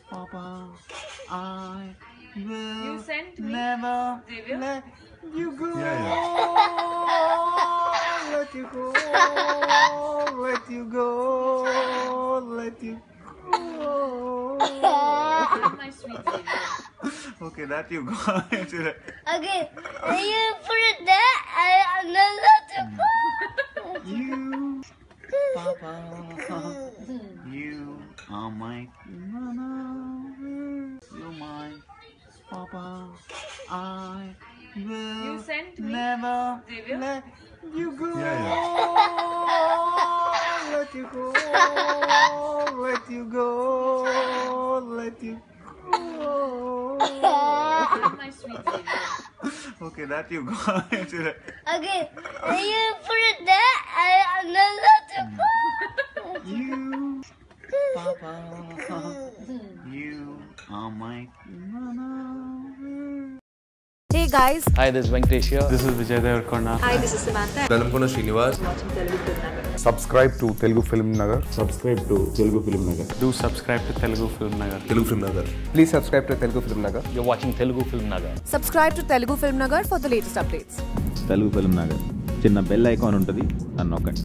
Papa, I will You sent me, never Xavier? let you go. Yeah. Let you go. Let you go. Let you go. My sweet Xavier. Okay, that you got. Okay, you put it there and then let it go. You, Papa, you are my mama. You're my Papa. I will You sent me, never Xavier? let you go. Yeah. Let you go. Let you go. Let you go. My sweet Xavier. Okay, that you got. Okay, you put it there and then let it go. You, Papa, you are my mama. Hey guys, Hi, this is Venkatesh here. This is Vijay Devarkonda. hi, this is Samantha. Dalamkona Srinivas. Subscribe to Telugu Film Nagar. Subscribe to Telugu Film Nagar. Do subscribe to Telugu Film Nagar. Telugu Film Nagar. Please subscribe to Telugu Film Nagar. You're watching Telugu Film Nagar. Subscribe to Telugu Film Nagar for the latest updates. Telugu Film Nagar. చిన్న bell icon ఉంటుంది, దాన్ని నొక్కండి.